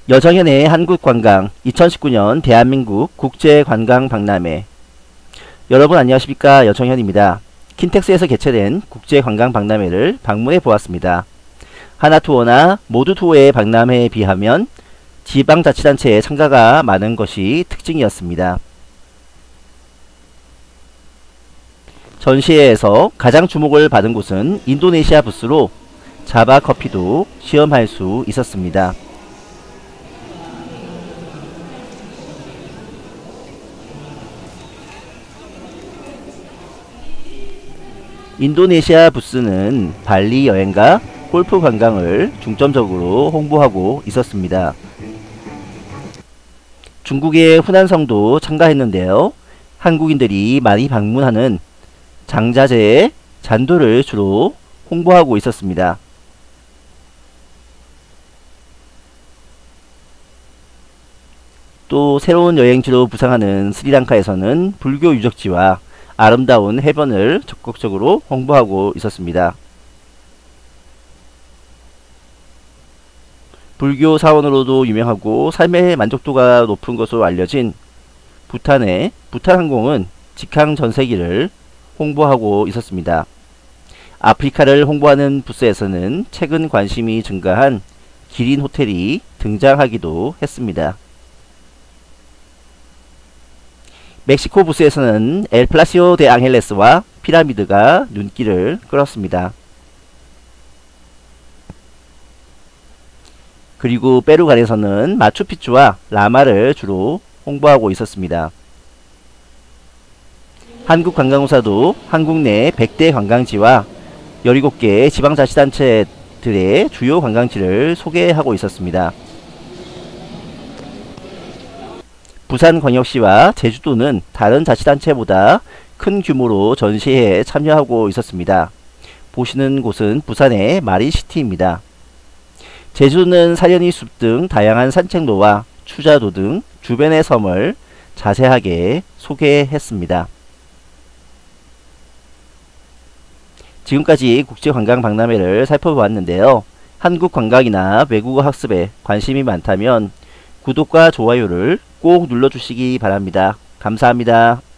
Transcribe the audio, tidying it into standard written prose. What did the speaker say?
여정현의 한국관광 2019년 대한민국 국제관광박람회. 여러분 안녕하십니까, 여정현입니다. 킨텍스에서 개최된 국제관광박람회를 방문해 보았습니다. 하나투어나 모두투어의 박람회에 비하면 지방자치단체의 참가가 많은 것이 특징이었습니다. 전시회에서 가장 주목을 받은 곳은 인도네시아 부스로 자바 커피도 시험할 수 있었습니다. 인도네시아 부스는 발리 여행과 골프 관광을 중점적으로 홍보하고 있었습니다. 중국의 후난성도 참가했는데요. 한국인들이 많이 방문하는 장자재의 잔도를 주로 홍보하고 있었습니다. 또 새로운 여행지로 부상하는 스리랑카에서는 불교 유적지와 아름다운 해변을 적극적으로 홍보하고 있었습니다. 불교 사원으로도 유명하고 삶의 만족도가 높은 것으로 알려진 부탄의 부탄항공은 직항 전세기를 홍보하고 있었습니다. 아프리카를 홍보하는 부스에서는 최근 관심이 증가한 기린 호텔이 등장하기도 했습니다. 멕시코 부스에서는 엘 플라시오 데 앙헬레스와 피라미드가 눈길을 끌었습니다. 그리고 페루간에서는 마추픽추와 라마를 주로 홍보하고 있었습니다. 한국관광공사도 한국 내 100대 관광지와 17개 지방자치단체들의 주요 관광지를 소개하고 있었습니다. 부산광역시와 제주도는 다른 자치단체보다 큰 규모로 전시회에 참여하고 있었습니다. 보시는 곳은 부산의 마린시티입니다. 제주도는 사려니 숲 등 다양한 산책로와 추자도 등 주변의 섬을 자세하게 소개했습니다. 지금까지 국제관광박람회를 살펴보았는데요. 한국 관광이나 외국어 학습에 관심이 많다면 구독과 좋아요를 꼭 눌러주시기 바랍니다. 감사합니다.